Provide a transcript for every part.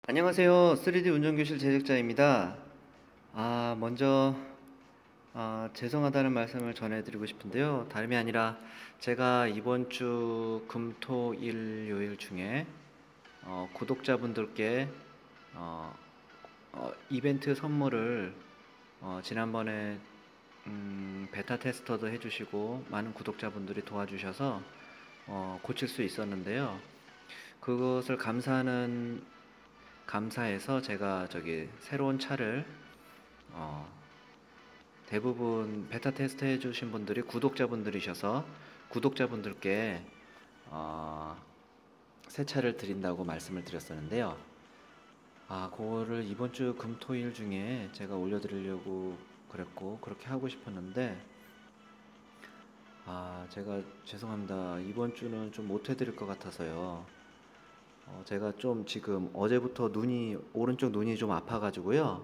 안녕하세요. 3D 운전교실 제작자입니다. 먼저 죄송하다는 말씀을 전해드리고 싶은데요. 다름이 아니라 제가 이번 주 금, 토, 일, 요일 중에 구독자분들께 어, 이벤트 선물을 지난번에 베타 테스터도 해주시고 많은 구독자분들이 도와주셔서 고칠 수 있었는데요. 그것을 감사해서 제가 새로운 차를 어, 대부분 베타 테스트 해주신 분들이 구독자분들이셔서 구독자분들께 어, 새 차를 드린다고 말씀을 드렸었는데요. 그거를 이번 주 금토일 중에 제가 올려드리려고 그랬고 그렇게 하고 싶었는데 제가 죄송합니다. 이번 주는 좀 못 해드릴 것 같아서요. 제가 좀 지금 어제부터 오른쪽 눈이 좀 아파가지고요.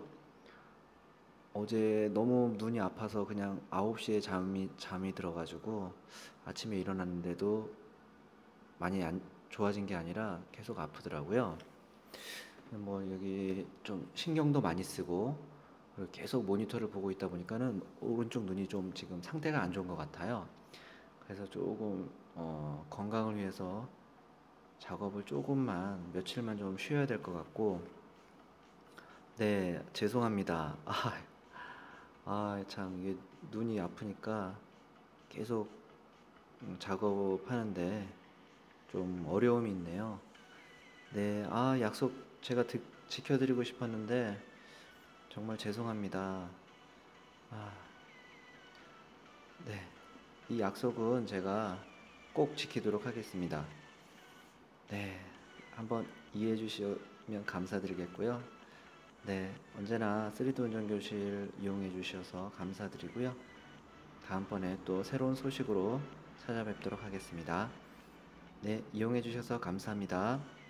어제 너무 눈이 아파서 그냥 9시에 잠이 들어가지고 아침에 일어났는데도 많이 안 좋아진 게 아니라 계속 아프더라고요. 뭐 여기 좀 신경도 많이 쓰고 그리고 계속 모니터를 보고 있다 보니까는 오른쪽 눈이 좀 지금 상태가 안 좋은 것 같아요. 그래서 조금 건강을 위해서 작업을 조금만 며칠만 좀 쉬어야 될 것 같고, 네, 죄송합니다. 참 이게 눈이 아프니까 계속 작업하는데 좀 어려움이 있네요. 네, 약속 제가 지켜드리고 싶었는데 정말 죄송합니다. 아, 네, 이 약속은 제가 꼭 지키도록 하겠습니다. 네, 한번 이해해 주시면 감사드리겠고요. 네, 언제나 3D 운전교실 이용해 주셔서 감사드리고요. 다음번에 또 새로운 소식으로 찾아뵙도록 하겠습니다. 네, 이용해 주셔서 감사합니다.